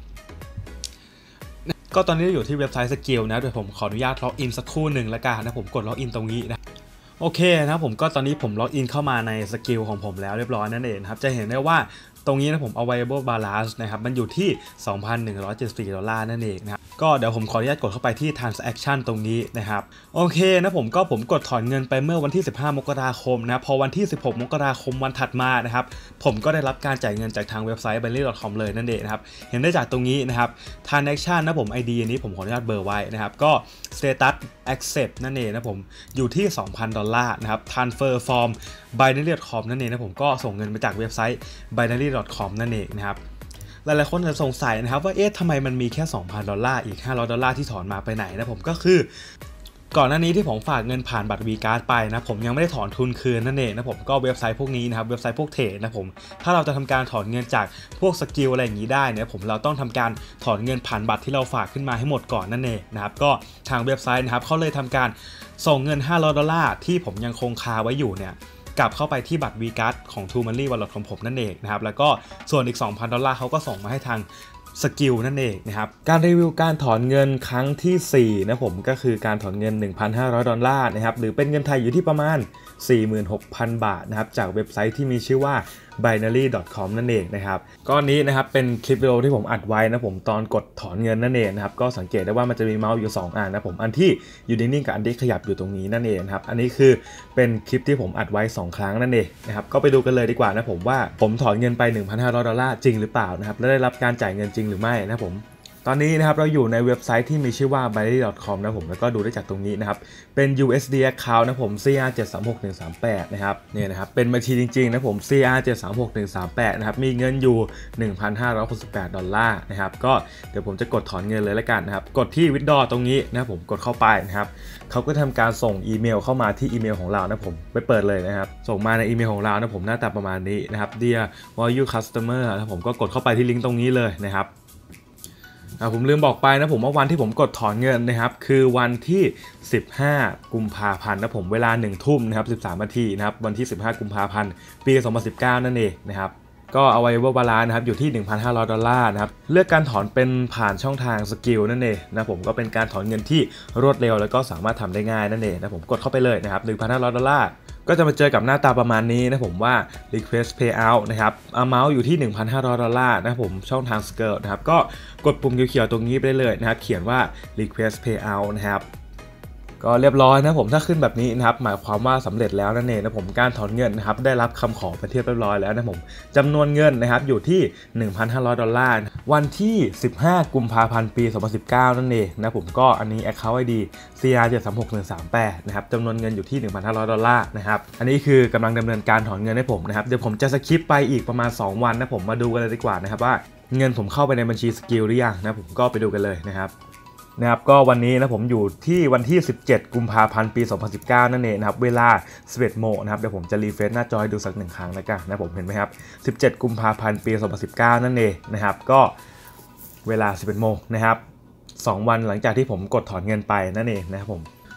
ก็ตอนนี้อยู่ที่เว็บไซต์สกิลนะเดี๋ยวผมขออนุญาตล็อกอินสักครู่หนึ่งแล้วกันนะผมกดล็อกอินตรงนี้นะโอเคนะผมก็ตอนนี้ผมล็อกอินเข้ามาในสกิลของผมแล้วเรียบร้อยนั่นเองครับจะเห็นได้ว่าตรงนี้นะผม available balance นะครับมันอยู่ที่ สองพันหนึ่งร้อยเจ็ดสิบสี่ ดอลลาร์นั่นเองนะครับก็เดี๋ยวผมขออนุญาตกดเข้าไปที่ transaction ตรงนี้นะครับโอเคนะผมก็ผมกดถอนเงินไปเมื่อวันที่สิบห้ามกราคมนะพอวันที่สิบหกมกราคมวันถัดมานะครับผมก็ได้รับการจ่ายเงินจากทางเว็บไซต์ binary ดอท คอม เลยนั่นเองนะครับเห็นได้จากตรงนี้นะครับ transaction นะผม ไอ ดี อันนี้ผมขออนุญาตเบอร์ไว้นะครับก็ status accept นั่นเองนะผมอยู่ที่ สองพัน ดอลลาร์นะครับ transfer from binary ดอท คอม นั่นเองนะผมก็ส่งเงินมาจากเว็บไซต์ binary ดอท คอม นั่นเองนะครับหลายๆคนจะสงสัยนะครับว่าเอ๊ะทำไมมันมีแค่ สองพัน ดอลลาร์อีกห้าร้อยดอลลาร์ที่ถอนมาไปไหนนะผมก็คือก่อนหน้านี้ที่ผมฝากเงินผ่านบัตร วี การ์ด ไปนะผมยังไม่ได้ถอนทุนคืนนั่นเองนะผมก็เว็บไซต์พวกนี้นะครับเว็บไซต์พวกเทรดนะผมถ้าเราจะทำการถอนเงินจากพวกสกิลอะไรอย่างนี้ได้เนี่ยผมเราต้องทำการถอนเงินผ่านบัตรที่เราฝากขึ้นมาให้หมดก่อนนั่นเองนะครับก็ทางเว็บไซต์นะครับเขาเลยทำการส่งเงินห้าร้อยดอลลาร์ที่ผมยังคงคาไว้อยู่เนี่ยกลับเข้าไปที่บัตร วี การ์ด ของ ทู มันลี่ Wallet ของผมนั่นเองนะครับแล้วก็ส่วนอีก สองพัน ดอลลาร์เขาก็ส่งมาให้ทางสกิลนั่นเองนะครับการรีวิวการถอนเงินครั้งที่สี่นะผมก็คือการถอนเงิน หนึ่งพันห้าร้อย ดอลลาร์นะครับหรือเป็นเงินไทยอยู่ที่ประมาณ สี่หมื่นหกพัน บาทนะครับจากเว็บไซต์ที่มีชื่อว่า binary ดอท คอม นั่นเองนะครับก้อนนี้นะครับเป็นคลิปวิดีโอที่ผมอัดไว้นะผมตอนกดถอนเงินนั่นเองนะครับก็สังเกตได้ว่ามันจะมีเมาส์อยู่สองอันนะผมอันที่อยู่นิ่งๆกับอันที่ขยับอยู่ตรงนี้นั่นเองครับอันนี้คือเป็นคลิปที่ผมอัดไว้สองครั้งนั่นเองนะครับก็ไปดูกันเลยดีกว่านะผมว่าผมถอนเงินไป หนึ่งพันห้าร้อย ดอลลาร์จริงหรือเปล่านะครับและได้รับการจ่ายเงินจริงหรือไม่นะผมตอนนี้นะครับเราอยู่ในเว็บไซต์ที่มีชื่อว่า binary ดอท คอม นะผมแล้วก็ดูได้จากตรงนี้นะครับเป็น ยู เอส ดี account นะผม ซี อาร์ เจ็ดสามหกหนึ่งสามแปด นะครับเนี่ยนะครับเป็นบัญชีจริงๆนะผม ซี อาร์ เจ็ดสามหกหนึ่งสามแปด นะครับมีเงินอยู่ หนึ่งพันห้าร้อยหกสิบแปด ดอลลาร์นะครับก็เดี๋ยวผมจะกดถอนเงินเลยละกันนะครับกดที่ withdraw ตรงนี้นะผมกดเข้าไปนะครับเขาก็ทำการส่งอีเมลเข้ามาที่อีเมลของเรานะผมไปเปิดเลยนะครับส่งมาในอีเมลของเรานะผมหน้าตาประมาณนี้นะครับ Dear Value Customer นะผมก็กดเข้าไปที่ลิงก์ตรงนี้เลยนะครับผมลืมบอกไปนะผมว่าวันที่ผมกดถอนเงินนะครับคือวันที่สิบห้ากุมภาพันธ์นะผมเวลาหนึ่งทุ่มนะครับสิบสามนาทีนะครับวันที่สิบห้ากุมภาพันธ์ปีสองพันสิบเก้านั่นเองนะครับก็เอาไว้ว่าบาลานซ์นะครับอยู่ที่ หนึ่งพันห้าร้อย ดอลลาร์นะครับเลือกการถอนเป็นผ่านช่องทางสกิลนั่นเองนะผมก็เป็นการถอนเงินที่รวดเร็วแล้วก็สามารถทำได้ง่ายนั่นเองนะผมกดเข้าไปเลยนะครับ หนึ่งพันห้าร้อย ดอลลาร์ก็จะมาเจอกับหน้าตาประมาณนี้นะผมว่า request payout นะครับ amount อยู่ที่ หนึ่งพันห้าร้อย ดอลลาร์นะผมช่องทาง Skill นะครับก็กดปุ่มเขียวๆตรงนี้ไปเลยนะครับเขียนว่า request payout นะครับก็เรียบร้อยนะผมถ้าขึ้นแบบนี้นะครับหมายความว่าสำเร็จแล้วนั่นเองนะผมการถอนเงินนะครับได้รับคำขอเป็นที่เรียบร้อยแล้วนะผมจำนวนเงินนะครับอยู่ที่ หนึ่งพันห้าร้อย ดอลลาร์วันที่สิบห้ากุมภาพันธ์ปีสองพันสิบเก้านั่นเองนะผมก็อันนี้ account ไอ ดี ซี อาร์ เจ็ดสามหกหนึ่งสามแปด นะครับจำนวนเงินอยู่ที่ หนึ่งพันห้าร้อย ดอลลาร์นะครับอันนี้คือกำลังดำเนินการถอนเงินให้ผมนะครับเดี๋ยวผมจะสคิปไปอีกประมาณสองวันนะผมมาดูกันเลยดีกว่านะครับว่าเงินผมเข้าไปในบัญชีสกิลหรือยังนะผมก็ไปดูกันเลยนะครับนะครับก็วันนี้นะผมอยู่ที่วันที่สิบเจ็ดกุมภาพันธ์ปีสองพันสิบเก้านั่นเองนะครับเวลาสิบเอ็ดโมงนะครับเดี๋ยวผมจะรีเฟรชหน้าจอให้ดูสักหนึ่งครั้งแล้วกันนะผมเห็นไหมครับสิบเจ็ดกุมภาพันธ์ปีสองพันสิบเก้านั่นเองนะครับก็เวลาสิบเอ็ดโมงนะครับสองวันหลังจากที่ผมกดถอนเงินไปนั่นเองนะครับผม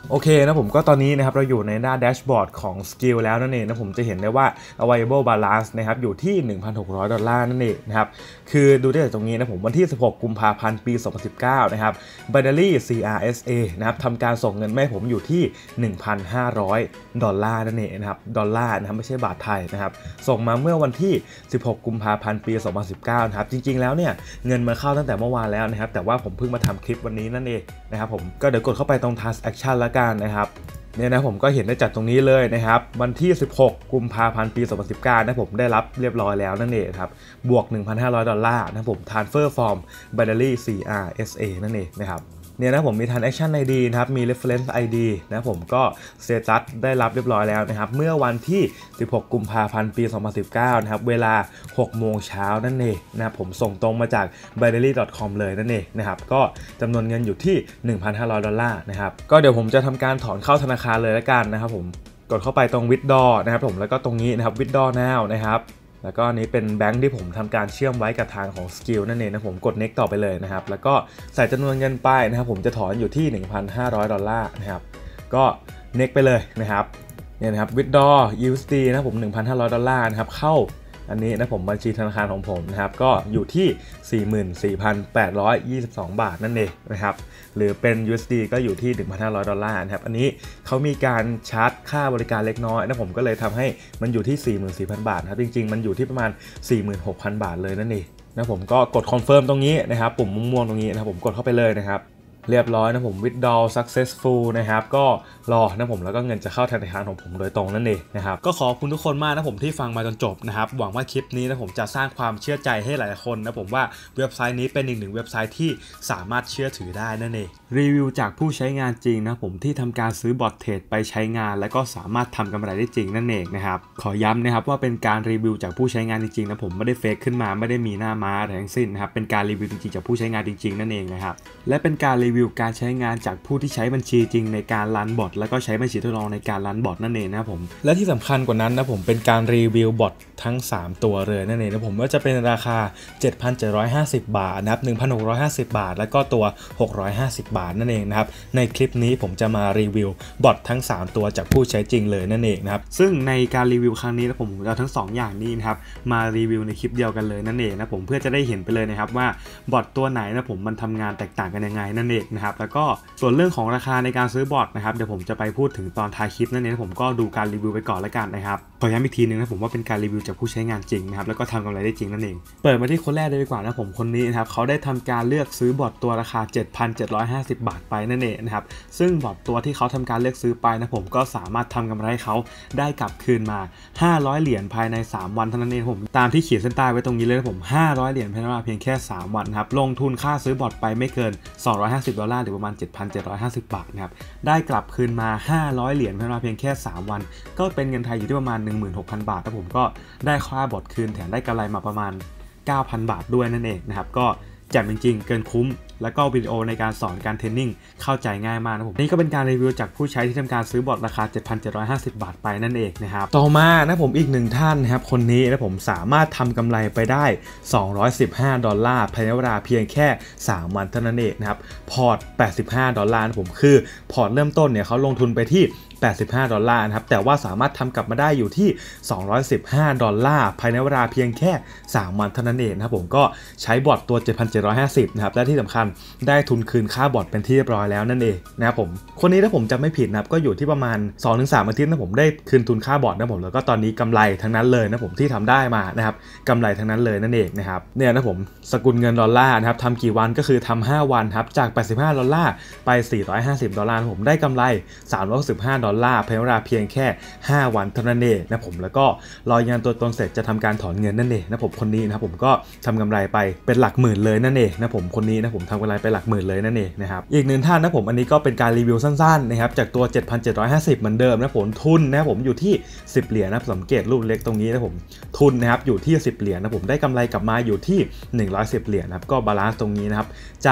โอเคนะผมก็ตอนนี้นะครับเราอยู่ในหน้าแดชบอร์ดของ Skill แล้วนั่นเองนะผมจะเห็นได้ว่า Available Balance นะครับอยู่ที่ หนึ่งพันหกร้อย ดอลลาร์นั่นเองนะครับคือดูได้จากตรงนี้นะผมวันที่สิบหกกุมภาพันธ์ปีสองพันสิบเก้านะครับ Binary ซี อาร์ เอส เอ นะครับทำการส่งเงินให้ผมอยู่ที่ หนึ่งพันห้าร้อย ดอลลาร์นั่นเองนะครับดอลลาร์นะครับไม่ใช่บาทไทยนะครับส่งมาเมื่อวันที่สิบหกกุมภาพันธ์ปีสองพันสิบเก้านะครับจริงๆแล้วเนี่ยเงินมาเข้าตั้งแต่เมื่อวานแล้วนะครับแต่ว่าผมเพิ่งมาทำคลิปวันนี้นั่นเองนะครับผมก็เดี๋ยวกดเข้าไปตรง Task Action แล้วกันนะครับเนี่ยนะผมก็เห็นได้จากตรงนี้เลยนะครับวันที่สิบหกกุมภาพันธ์ปีสองพันสิบเก้านะผมได้รับเรียบร้อยแล้วนั่นเองครับบวก หนึ่งพันห้าร้อย ดอลลาร์นะผม Transfer from Binary ซี อาร์ เอส เอ นั่นเองนะครับเนี่ยนะผมมี Transaction ไอ ดี นะครับมี Reference ไอ ดี นะผมก็ Status ได้รับเรียบร้อยแล้วนะครับเมื่อวันที่สิบหกกุมภาพันธ์ปีสองพันสิบเก้านะครับเวลาหกโมงเช้านั่นเองนะครับผมส่งตรงมาจาก binary ดอท คอม เลยนั่นเองนะครับก็จำนวนเงินอยู่ที่ หนึ่งพันห้าร้อย ดอลลาร์นะครับก็เดี๋ยวผมจะทำการถอนเข้าธนาคารเลยละกันนะครับผมกดเข้าไปตรง Withdraw นะครับผมแล้วก็ตรงนี้นะครับ Withdraw now นะครับแล้วก็นี้เป็นแบงค์ที่ผมทำการเชื่อมไว้กับทางของ Skill นั่นเองนะผมกด next ต่อไปเลยนะครับแล้วก็ใส่จำนวนเงินไปนะครับผมจะถอนอยู่ที่ หนึ่งพันห้าร้อย ดอลลาร์นะครับก็ next ไปเลยนะครับเนี่ยนะครับ withdraw ยู เอส ดี นะผม หนึ่งพันห้าร้อย ดอลลาร์นะครับเข้าอันนี้นะผมบัญชีธนาคารของผมนะครับก็อยู่ที่ สี่หมื่นสี่พันแปดร้อยยี่สิบสอง บาทนั่นเองนะครับหรือเป็น ยู เอส ดี ก็อยู่ที่ หนึ่งพันห้าร้อย ดอลลาร์นะครับอันนี้เขามีการชาร์จค่าบริการเล็กน้อยนะผมก็เลยทำให้มันอยู่ที่ สี่หมื่นสี่พัน บาทครับจริงๆมันอยู่ที่ประมาณ สี่หมื่นหกพัน บาทเลยนั่นเองนะผมก็กดคอนเฟิร์มตรงนี้นะครับปุ่มม่วงๆตรงนี้นะครับผมกดเข้าไปเลยนะครับเรียบร้อยนะผม withdraw successful นะครับก็รอนะผมแล้วก็เงินจะเข้าธนาคารของผมโดยตรงนั่นเองนะครับก็ขอบคุณทุกคนมากนะผมที่ฟังมาจนจบนะครับหวังว่าคลิปนี้นะผมจะสร้างความเชื่อใจให้หลายคนนะผมว่าเว็บไซต์นี้เป็นอีกหนึ่งเว็บไซต์ที่สามารถเชื่อถือได้นั่นเองรีวิวจากผู้ใช้งานจริงนะผมที่ทำการซื้อบอทเทรดไปใช้งานแล้วก็สามารถทำกำไรได้จริงนั่นเองนะครับขอย้ำนะครับว่าเป็นการรีวิวจากผู้ใช้งานจริงๆนะผมไม่ได้เฟกขึ้นมาไม่ได้มีหน้าม้าอะไรทั้งสิ้นนะครับเป็นการรีวิวจริงๆจากผู้ใช้งานจริงๆนั่นเองนะครับและเป็นการรีวิวการใช้งานจากผู้ที่ใช้บัญชีจริงในการรันบอทแล้วก็ใช้บัญชีทดลองในการรันบอทนั่นเองนะครับผมและที่สำคัญกว่านั้นนะผมเป็นการรีวิวบอททั้งสามตัวเลยนั่นเองนะผมว่าจะเป็นราคา เจ็ดพันเจ็ดร้อยห้าสิบ บาทนะครับ หนึ่งพันหกร้อยห้าสิบ บาทแล้วก็ตัวหกร้อยห้าสิบ บาทนั่นเองนะครับในคลิปนี้ผมจะมารีวิวบอททั้งสามตัวจากผู้ใช้จริงเลยนั่นเองนะครับซึ่งในการรีวิวครั้งนี้นะผมเอาทั้งสองอย่างนี้นะครับมารีวิวในคลิปเดียวกันเลยนั่นเองนะผมเพื่อจะได้เห็นไปเลยนะครับว่าบอทตัวไหนนะผมมันทำงานแตกต่างกันยังไงนั่นเองนะครับแล้วก็ส่วนเรื่องของราคาในการซื้อบอทนะครับเดี๋ยวผมจะไปพูดถึงตอนท้ายคลิปนั่นเองผมก็ดูการรีวิวไปก่อนแล้วกันนะครับขอย้ำอีกทีนึงนะผมว่าเป็นการรีวิวจากผู้ใช้งานจริงนะครับแล้วก็ทำกำไรได้จริงนั่นเองเปิดมาที่คนแรกเลยดีกว่านะผมคนนี้นะครับเขาได้ทำการเลือกซื้อบอทตัวราคา เจ็ดพันเจ็ดร้อยห้าสิบ บาทไปนั่นเองนะครับซึ่งบอทตัวที่เขาทำการเลือกซื้อไปนะผมก็สามารถทำกำไรให้เขาได้กลับคืนมาห้าร้อยเหรียญภายในสามวันเท่านั้นเองผมตามที่เขียนเส้นใต้ไว้ตรงนี้เลยนะผมห้าร้อยเหรียญภายในเวลาเพียงแค่สามวันครับลงทุนค่าซื้อบอทไปไม่เกินสองร้อยห้าสิบดอลลาร์หรือประมาณ เจ็ดพันเจ็ดร้อยห้าสิบ บาทนะครับได้กลับคืนมาห้าร้อยเหรียญภายในเวลาเพียงแค่สามวันก็เป็นเงินไทยอยู่ที่ประมาณ หนึ่งหมื่นหกพัน บาทแล้วผมก็ได้ค่าบอทคืนแถมได้กำไรมาประมาณ เก้าพัน บาทด้วยนั่นเองนะครับก็แจ่มจริงๆเกินคุ้มแล้วก็วิดีโอในการสอนการเทรนนิ่งเข้าใจง่ายมากนะผมนี่ก็เป็นการรีวิวจากผู้ใช้ที่ทำการซื้อบอทราคา เจ็ดพันเจ็ดร้อยห้าสิบ บาทไปนั่นเองนะครับต่อมานะผมอีกหนึ่งท่านนะครับคนนี้นะผมสามารถทำกำไรไปได้สองร้อยสิบห้าดอลลาร์ภายในเวลาเพียงแค่สามวันเท่านั้นเองนะครับพอร์ตแปดสิบห้าดอลลาร์นะผมคือพอร์ตเริ่มต้นเนี่ยเขาลงทุนไปที่แปดสิบห้าดอลลาร์นะครับแต่ว่าสามารถทำกลับมาได้อยู่ที่สองร้อยสิบห้าดอลลาร์ภายในเวลาเพียงแค่สามวันเท่านั้นเองนะครับผมก็ใช้บอทตัว เจ็ดพันเจ็ดร้อยห้าสิบ นะครับและที่สำคัญได้ทุนคืนค่าบอทเป็นที่เรียบร้อยแล้วนั่นเองนะครับผมคนนี้ถ้าผมจำไม่ผิดนะครับก็อยู่ที่ประมาณ สองถึงสาม อาทิตย์นะผมได้คืนทุนค่าบอทนะผมแล้วก็ตอนนี้กำไรทั้งนั้นเลยนะผมที่ทำได้มานะครับกำไรทั้งนั้นเลยนั่นเองนะครับเนี่ยนะผมสกุลเงินดอลลาร์นะครับทำกี่วันก็คือทำห้าวันครับจากแปดสิบห้าดอลลาร์ไปสี่ร้อยห้าสิบดอลลาร์ผมได้กำไรสามร้อยสิบห้าดอลลาร์ภายในเวลาเพียงแค่ห้าวันเท่านั้นเองนะผมแล้วก็รอยันตัวตนเสร็จจะทำการถอนเงินนั่นเองนะผมคนนี้นะครับผมก็ทำกำไรไปเป็นหลักหมื่นเลยนั่นเองนะผมคนนี้นะผมทำกำไรไปหลักหมื่นเลยนั่นเองนะครับอีกหนึ่งท่านนะผมอันนี้ก็เป็นการรีวิวสั้นๆนะครับจากตัว เจ็ดพันเจ็ดร้อยห้าสิบ เหมือนเดิมนะผมทุนนะผมอยู่ที่สิบเหรียญนะสังเกตรูปเล็กตรงนี้นะผมทุนนะครับอยู่ที่สิบเหรียญนะผมได้กำไรกลับมาอยู่ที่หนึ่งร้อยสิบเหรียญนะครับก็บาลานซ์ตรงนี้นะครับจาก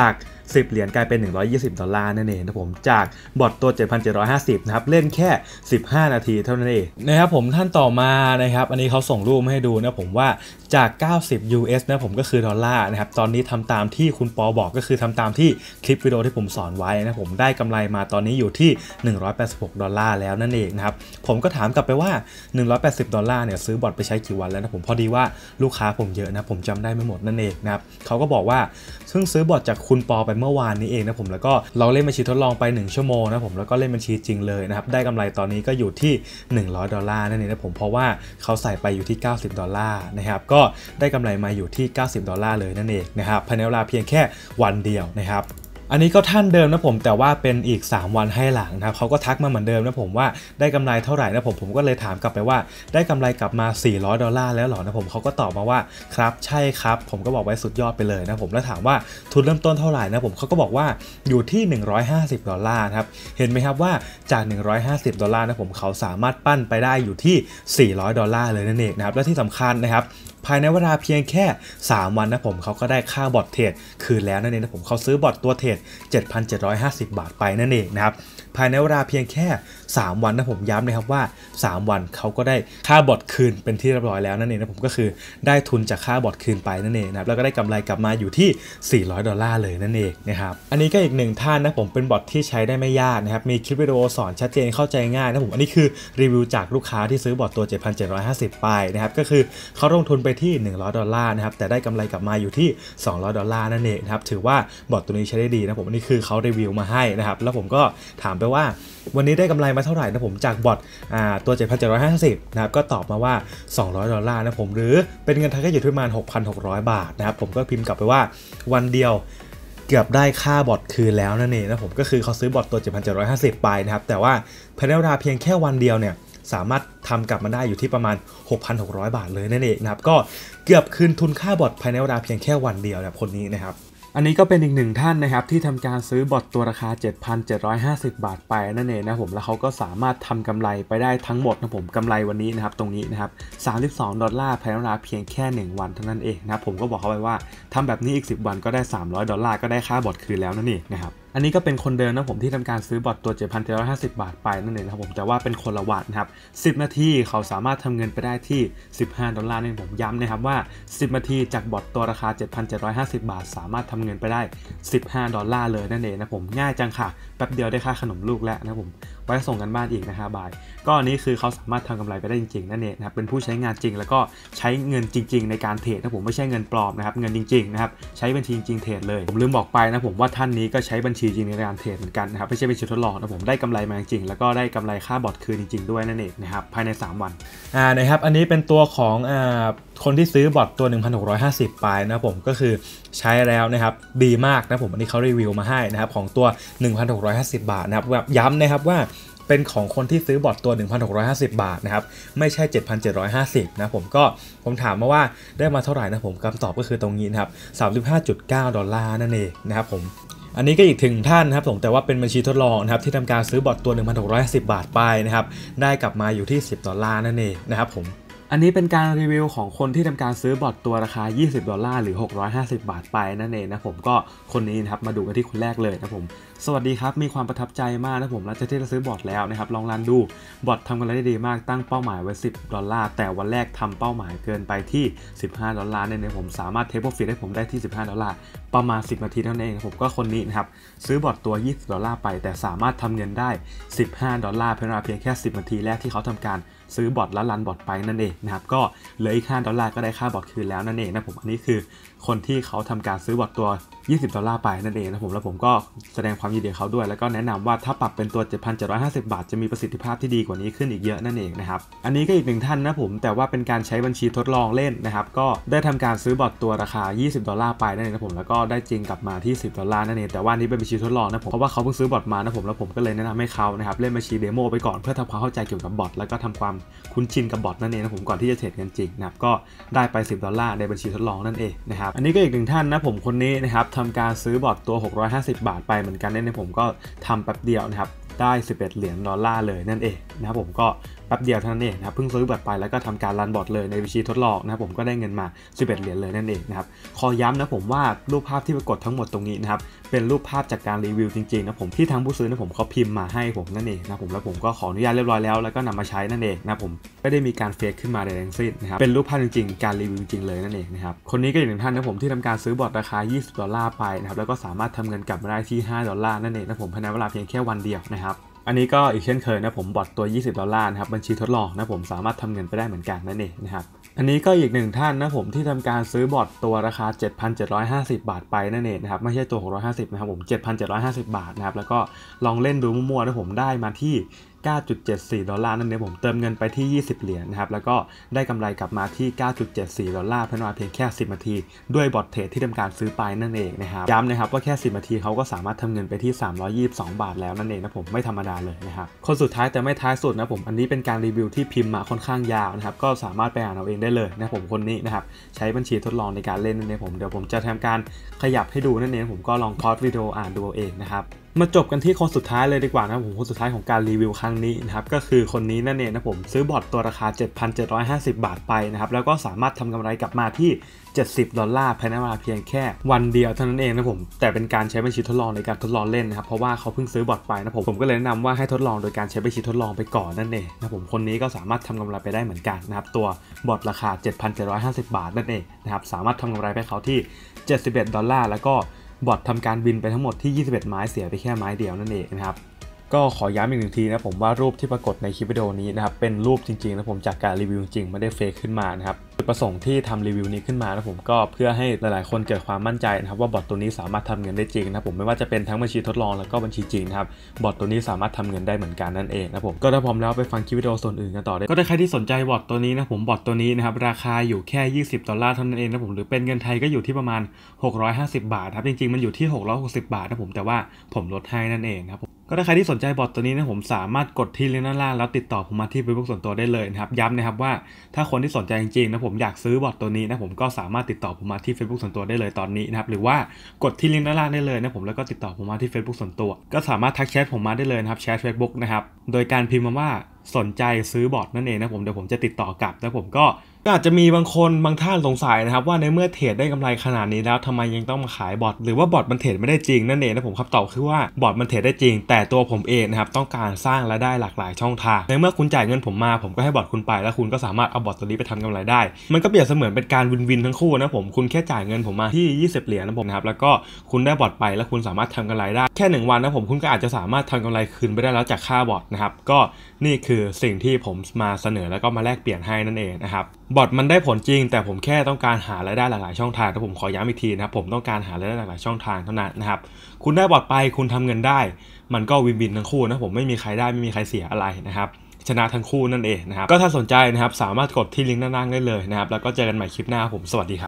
สิบเหรียญกลายเป็นหนึ่งร้อยยี่สิบดอลลาร์นั่นเองนะผมจากบอทตัว เจ็ดพันเจ็ดร้อยห้าสิบ นะครับเล่นแค่สิบห้านาทีเท่านั้นเองนะครับผมท่านต่อมานะครับอันนี้เขาส่งรูปมาให้ดูนะผมว่าจากเก้าสิบ ยู เอส นะผมก็คือดอลลาร์นะครับตอนนี้ทำตามที่คุณปอบอกก็คือทำตามที่คลิปวิดีโอที่ผมสอนไว้นะผมได้กำไรมาตอนนี้อยู่ที่หนึ่งร้อยแปดสิบหกดอลลาร์แล้วนั่นเองนะครับผมก็ถามกลับไปว่าหนึ่งร้อยแปดสิบดอลลาร์เนี่ยซื้อบอทไปใช้กี่วันแล้วนะผมพอดีว่าลูกค้าผมเยอะนะผมจำได้ไม่หมดนั่นเองนะครับเขาก็บอกว่าเพิ่งซื้อบอทจากคุณปอไปเมื่อวานนี้เองนะผมแล้วก็เราเล่นบัญชีทดลองไปหนึ่งชั่วโมงนะผมแล้วก็เล่นบัญชีจริงเลยนะครับได้กำไรตอนนี้ก็อยู่ที่หนึ่งร้อยดอลลาร์นั่นเองนะผมเพราะว่าเขาใส่ไปอยู่ที่เก้าสิบดอลลาร์นะครับก็ได้กำไรมาอยู่ที่เก้าสิบดอลลาร์เลยนั่นเองนะครับภายในเวลาเพียงแค่วันเดียวนะครับอันนี้ก็ท่านเดิมนะผมแต่ว่าเป็นอีกสามวันให้หลังนะครับเขาก็ทักมาเหมือนเดิมนะผมว่าได้กำไรเท่าไหร่นะผมผมก็เลยถามกลับไปว่าได้กำไรกลับมาสี่ร้อยดอลลาร์แล้วหรอนะผมเขาก็ตอบมาว่าครับใช่ครับผมก็บอกไว้สุดยอดไปเลยนะผมแล้วถามว่าทุนเริ่มต้นเท่าไหร่นะผมเขาก็บอกว่าอยู่ที่หนึ่งร้อยห้าสิบดอลลาร์ครับเห็นไหมครับว่าจากหนึ่งร้อยห้าสิบดอลลาร์นะผมเขาสามารถปั้นไปได้อยู่ที่สี่ร้อยดอลลาร์เลยนั่นเองนะครับและที่สำคัญนะครับภายในเวลาเพียงแค่สามวันนะผมเขาก็ได้ค่าบอทเทรดคืนแล้วนั่นเองนะผมเขาซื้อบอทตัวเทรด เจ็ดพันเจ็ดร้อยห้าสิบ บาทไปนั่นเองนะครับภายในเวลาเพียงแค่สามวันนะผมย้ำนะครับว่าสามวันเขาก็ได้ค่าบอทคืนเป็นที่เรียบร้อยแล้วนั่นเองนะผมก็คือได้ทุนจากค่าบอทคืนไปนั่นเองนะครับแล้วก็ได้กำไรกลับมาอยู่ที่สี่ร้อยดอลลาร์เลยนั่นเองนะครับอันนี้ก็อีกหนึ่งท่านนะผมเป็นบอทที่ใช้ได้ไม่ยากนะครับมีคลิปวิดีโอสอนชัดเจนเข้าใจง่ายนะผมอันนี้คือรีวิวจากลูกค้าที่ซื้อบอทตัว เจ็ดพันเจ็ดร้อยห้าสิบ ไปนะครับก็คือเขาลงทุนไปที่หนึ่งร้อยดอลลาร์นะครับแต่ได้กำไรกลับมาอยู่ที่สองร้อยดอลลาร์นั่นเองนะครับถือว่าบอทตัวนี้ใช้ได้ดีนะผมอันนี้คือเขารีวิวมาให้นะครับแล้วผมก็ถามไปว่าวันนี้ได้กำไรมาเท่าไหร่นะผมจากบอทอ่าตัว เจ็ดพันเจ็ดร้อยห้าสิบ นะครับก็ตอบมาว่าสองร้อยดอลลาร์นะผมหรือเป็นเงินไทยก็อยู่ที่ประมาณ หกพันหกร้อย บาทนะครับผมก็พิมพ์กลับไปว่าวันเดียวเกือบได้ค่าบอทคืนแล้วนั่นเองนะผมก็คือเขาซื้อบอทตัว เจ็ดพันเจ็ดร้อยห้าสิบ ไปนะครับแต่ว่าภายในเวลาเพียงแค่วันเดียวเนี่ยสามารถทำกลับมาได้อยู่ที่ประมาณ หกพันหกร้อย บาทเลยนั่นเองนะครับก็เกือบคืนทุนค่าบอทภายในเวลาเพียงแค่วันเดียวแบบคนนี้นะครับอันนี้ก็เป็นอีกหนึ่งท่านนะครับที่ทำการซื้อบอทตัวราคา เจ็ดพันเจ็ดร้อยห้าสิบ บาทไปนั่นเองนะผมแล้วเขาก็สามารถทำกำไรไปได้ทั้งหมดนะผมกำไรวันนี้นะครับตรงนี้นะครับสามสิบสองดอลลาร์ภายในเวลาเพียงแค่หนึ่งวันเท่านั้นเองนะครับผมก็บอกเขาไปว่าทำแบบนี้อีกสิบวันก็ได้สามร้อยดอลลาร์ก็ได้ค่าบอทคืนแล้วนั่นเองนะครับอันนี้ก็เป็นคนเดิมนะผมที่ทำการซื้อบอทตัว เจ็ดพันเจ็ดร้อยห้าสิบ บาทไปนั่นเองนะครับผมแต่ว่าเป็นคนละวันนะครับสิบนาทีเขาสามารถทำเงินไปได้ที่สิบห้าดอลลาร์นี่ผมย้ำนะครับว่าสิบนาทีจากบอทตัวราคา เจ็ดพันเจ็ดร้อยห้าสิบ บาทสามารถทำเงินไปได้สิบห้าดอลลาร์เลยนั่นเองนะผมง่ายจังค่ะแป๊บเดียวได้ค่าขนมลูกแล้วนะผมไว้ส่งกันบ้านอีกนะครับบายก็อันนี้คือเขาสามารถทำกำไรไปได้จริงๆนั่นเองนะครับเป็นผู้ใช้งานจริงแล้วก็ใช้เงินจริงๆในการเทรดนะผมไม่ใช่เงินปลอมนะครับเงินจริงๆนะครับใช้บัญชีจริงเทรดเลยผมลืมบอกไปนะผมว่าท่านนี้ก็ใช้บัญชีจริงในการเทรดเหมือนกันนะครับไม่ใช่เป็นชุดทดลองนะผมได้กำไรมาจริงแล้วก็ได้กำไรค่าบอทคืนจริงๆด้วยนั่นเองนะครับภายในสามวันอ่านะครับอันนี้เป็นตัวของอ่าคนที่ซื้อบอทตัว หนึ่งพันหกร้อยห้าสิบ ไปนะผมก็คือใช้แล้วนะครับดีมากนะผมอันนี้เขารีวิวมาให้นะครับของตัว หนึ่งพันหกร้อยห้าสิบ บาทนะครับแบบย้ำนะครับว่าเป็นของคนที่ซื้อบอทตัว หนึ่งพันหกร้อยห้าสิบ บาทนะครับไม่ใช่ เจ็ดพันเจ็ดร้อยห้าสิบ นะผมก็ผมถามมาว่าได้มาเท่าไหร่นะผมคำตอบก็คือตรงนี้นะครับ สามสิบห้าจุดเก้า ดอลลาร์นั่นเองนะครับผมอันนี้ก็อีกถึงท่านนะครับผมแต่ว่าเป็นบัญชีทดลองนะครับที่ทำการซื้อบอทตัว หนึ่งพันหกร้อยห้าสิบ บาทไปนะครับได้กลับมาอยู่ที่สิบดอลลาร์นั่นเองนะครับผมอันนี้เป็นการรีวิวของคนที่ทำการซื้อบอทตัวราคายี่สิบดอลลาร์หรือหกร้อยห้าสิบบาทไปนั่นเองนะผมก็คนนี้นะครับมาดูกันที่คนแรกเลยนะผมสวัสดีครับมีความประทับใจมากนะผมหลังจากที่เราซื้อบอทแล้วนะครับลองรันดูบอททำกันได้ดีมากตั้งเป้าหมายไว้สิบดอลลาร์แต่วันแรกทำเป้าหมายเกินไปที่สิบห้าดอลลาร์เนี่ยนะผมสามารถเทคโปรฟิตให้ผมได้ที่สิบห้าดอลลาร์ประมาณสิบนาทีเท่านั้นเองผมก็คนนี้นะครับซื้อบอทตัวยี่สิบดอลลาร์ไปแต่สามารถทำเงินได้สิบห้าดอลลาร์เพียงเพียงแค่สิบนาทีแรกที่เขาทำการซื้อบอทและรันบอทไปนั่นเองนะครับก็เหลืออีกห้าดอลลาร์ก็ได้ค่าบอทคืนแล้วนั่นเองนะผมอันนี้คือคนที่เขาทำการซื้อบอทตัวยี่สิบดอลลาร์ไปนั่นเองนะผมแล้วผมก็แสดงความยินดีเขาด้วยแล้วก็แนะนำว่าถ้าปรับเป็นตัว เจ็ดพันเจ็ดร้อยห้าสิบ บาทจะมีประสิทธิภาพที่ดีกว่านี้ขึ้นอีกเยอะนั่นเองนะครับอันนี้ก็อีกหนึ่งท่านนะผมแต่ว่าเป็นการใช้บัญชีทดลองเล่นนะครับก็ได้ทำการซื้อบอทตัวราคายี่สิบดอลลาร์ไปนั่นเองนะผมแล้วก็ได้จริงกลับมาที่สิบดอลลาร์นั่นเองแต่ว่านี้เป็นบัญชีทดลองนะผมเพราะว่าเขาเพิ่งซื้อบอทมานะผมแล้วผมก็เลยแนะนำให้เขานะครับเล่นบัญชีเดโมไปก่อนเพื่อทำความเข้าใจเกี่ยวกับบอทแล้วก็ทำความคุ้นชินกับบอทนั่นเองนะผมก่อนที่จะเทรดกันจริงนะครับก็ได้ไปสิบดอลลาร์ในบัญชีทดลองนั่นเองนะครับอันนี้ก็อีกหนึ่งท่านนะผมคนนี้นะครับทำการซื้อบอทตัวหกร้อยห้าสิบบาทไปเหมือนกันเนี่ยผมก็ทำแป๊บเดียวนะครับได้สิบเอ็ดเหรียญดอลลาร์เลยนั่นเองนะครับผมก็แป๊บเดียวเท่านั้นเองนะครับเพิ่งซื้อบอทไปแล้วก็ทำการรันบอทเลยในบัญชีทดลองนะครับผมก็ได้เงินมาสิบเอ็ดเหรียญเลยนั่นเองนะครับขอย้ำนะผมว่ารูปภาพที่ปรากฏทั้งหมดตรงนี้นะครับเป็นรูปภาพจากการรีวิวจริงๆนะผมที่ทางผู้ซื้อนะผมเขาพิมพ์มาให้ผมนั่นเองนะผมแล้วผมก็ขออนุญาตเรียบร้อยแล้วแล้วก็นำมาใช้นั่นเองนะผมไม่ได้มีการเฟกขึ้นมาใดทั้งสิ้นนะครับเป็นรูปภาพจริงๆการรีวิวจริงเลยนั่นเองนะครับคนนี้ก็อีกหนึ่งท่านนะผมที่ทำการซื้อบอทราคายี่สิบดอลลาร์ไปนะครับแล้วก็สามารถทำเงินกลับมาได้ที่ห้าดอลลาร์นั่นเองนะผมภายในเวลาเพียงแค่วันเดียวนะครับอันนี้ก็อีกเช่นเคยนะผมบอทตัวยี่สิบดอลลาร์นะครับบัญชีทดลองนะผมสามารถทำเงินไปได้เหมือนกันนั่นเองนะครับอันนี้ก็อีกหนึ่งท่านนะผมที่ทำการซื้อบอทตัวราคา เจ็ดพันเจ็ดร้อยห้าสิบ บาทไปนั่นเองนะครับไม่ใช่ตัวหกร้อยห้าสิบนะครับผม เจ็ดพันเจ็ดร้อยห้าสิบ บาทนะครับแล้วก็ลองเล่นดูมั่วๆนะผมได้มาที่ เก้าจุดเจ็ดสี่ ดอลลาร์นั่นเองผมเติมเงินไปที่ยี่สิบเหรียญนะครับแล้วก็ได้กำไรกลับมาที่ เก้าจุดเจ็ดสี่ ดอลลาร์ภายในเวลาเพียงแค่สิบนาทีด้วยบอทเทรดที่ทำการซื้อไปนั่นเองนะครับย้ำนะครับว่าแค่สิบนาทีเขาก็สามารถทำเงินไปที่สามร้อยยี่สิบสองบาทแล้วนั่นเองนะผมไม่ธรรมดาเลยนะครับคนสุดท้ายแต่ไม่ท้ายสุดนะผมอันนี้เป็นการรีวิวที่พิมพ์มาค่อนข้างยาวนะครับก็สามารถไปอ่านเอาเองได้เลยนะผมคนนี้นะครับใช้บัญชีทดลองในการเล่นนั่นเองผมเดี๋ยวผมจะทำการขยับให้ดูนั่นเองผมก็ลองพอดวิดีโออ่านดูเองนะครับมาจบกันที่คนสุดท้ายเลยดีกว่านะผมคนสุดท้ายของการรีวิวครั้งนี้นะครับก็คือคนนี้นั่นเองนะผมซื้อบอทตัวราคา เจ็ดพันเจ็ดร้อยห้าสิบ บาทไปนะครับแล้วก็สามารถทำกำไรกลับมาที่เจ็ดสิบดอลลาร์ภายในเวลาเพียงแค่วันเดียวเท่านั้นเองนะผมแต่เป็นการใช้บัญชีทดลองในการทดลองเล่นนะครับเพราะว่าเขาเพิ่งซื้อบอทไปนะผมผมก็เลยแนะนำว่าให้ทดลองโดยการใช้บัญชีทดลองไปก่อนนั่นเองนะผมคนนี้ก็สามารถทำกำไรไปได้เหมือนกันนะครับตัวบอทราคา เจ็ดพันเจ็ดร้อยห้าสิบ บาทนั่นเองนะครับสามารถทำกำไรไปเขาที่เจ็ดสิบเอ็ดดอลลาร์แล้วก็บอททำการบินไปทั้งหมดที่ยี่สิบเอ็ดไม้เสียไปแค่ไม้เดียวนั่นเองนะครับก็ขอย้ำอีกหนึ่งทีนะผมว่ารูปที่ปรากฏในคลิปวิดีโอนี้นะครับเป็นรูปจริงๆนะผมจากการรีวิวจริงไม่ได้เฟกขึ้นมานะครับจุดประสงค์ที่ทำรีวิวนี้ขึ้นมานะผมก็เพื่อให้หลายๆคนเกิดความมั่นใจนะครับว่าบอทตัวนี้สามารถทำเงินได้จริงนะผมไม่ว่าจะเป็นทั้งบัญชีทดลองแล้วก็บัญชีจริงนะครับบอทตัวนี้สามารถทำเงินได้เหมือนกันนั่นเองนะผมก็ถ้าพร้อมแล้วไปฟังคลิปวิดีโอส่วนอื่นกันต่อได้ก็ถ้าใครที่สนใจบอทตัวนี้นะผมบอทตัวนี้นะครับราคาอยู่แค่ยี่สิบดอลลาร์เท่านั้นเองนะผมหรือเป็นเงินไทยก็อยู่ที่ประมาณหกร้อยห้าสิบบาทครับจริงๆมันอยู่ที่หกร้อยหกสิบบาทนะผมแต่ว่าผมลดให้นั่นเองครับก็ถ้าใครที่สนใจบอทตัวนี้นะผมสามารถกดที่ลิงก์ด้านล่างแล้วติดต่อผมมาที่ Facebook ส่วนตัวได้เลยนะครับย้ำนะครับว่าถ้าคนที่สนใจจริงๆนะผมอยากซื้อบอทตัวนี้นะผมก็สามารถติดต่อผมมาที่ Facebook ส่วนตัวได้เลยตอนนี้นะครับหรือว่ากดที่ลิงก์ด้านล่างได้เลยนะผมแล้วก็ติดต่อผมมาที่ Facebook ส่วนตัวก็สามารถทักแชทผมมาได้เลยนะครับแชท Facebook นะครับโดยการพิมพ์มาว่าสนใจซื้อบอทนั่นเองนะผมเดี๋ยวผมจะติดต่อกลับแล้วผมก็อาจจะมีบางคนบางท่านสงสัยนะครับว่าในเมื่อเทรดได้กำไรขนาดนี้แล้วทำไมยังต้องมาขายบอทหรือว่าบอทมันเทรดไม่ได้จริงนั่นเองนะผมคำตอบคือว่าบอทมันเทรดได้จริงแต่ตัวผมเองนะครับต้องการสร้างรายได้หลากหลายช่องทางในเมื่อคุณจ่ายเงินผมมาผมก็ให้บอทคุณไปแล้วคุณก็สามารถเอาบอทตัวนี้ไปทำกำไรได้มันก็เปรียบเสมือนเป็นการวินวินทั้งคู่นะผมคุณแค่จ่ายเงินผมมาที่ยี่สิบเหรียญนะผมนะครับแล้วก็คุณได้บอทไปแล้วคุณสามารถทำกำไรได้แค่หนึ่งวันนะผมคุณก็อาจจะสามารถทำกำไรคืนไปได้แล้วจากค่าบอทนะครับก็นี่คือสิ่งที่ผมมาเสนอแล้วก็มาแลกเปลี่ยนให้นั่นเองนะครับบอทมันได้ผลจริงแต่ผมแค่ต้องการหารายได้หลากหลายช่องทางแต่ผมขอย้ำอีกทีนะครับผมต้องการหารายได้หลากหลายช่องทางเท่านั้นนะครับคุณได้บอทไปคุณทำเงินได้มันก็วินวินทั้งคู่นะผมไม่มีใครได้ไม่มีใครเสียอะไรนะครับชนะทั้งคู่นั่นเองนะครับก็ถ้าสนใจนะครับสามารถกดที่ลิงก์ด้านล่างได้เลยนะครับแล้วก็เจอกันใหม่คลิปหน้าผมสวัสดีครับ